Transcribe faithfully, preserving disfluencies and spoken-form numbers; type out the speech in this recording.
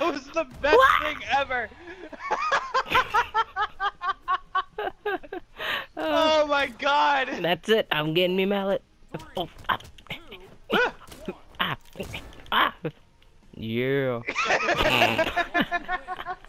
was the best thing ever. Oh my god. That's it. I'm getting me mallet. Oh, ah. Ah. Ah. Yeah.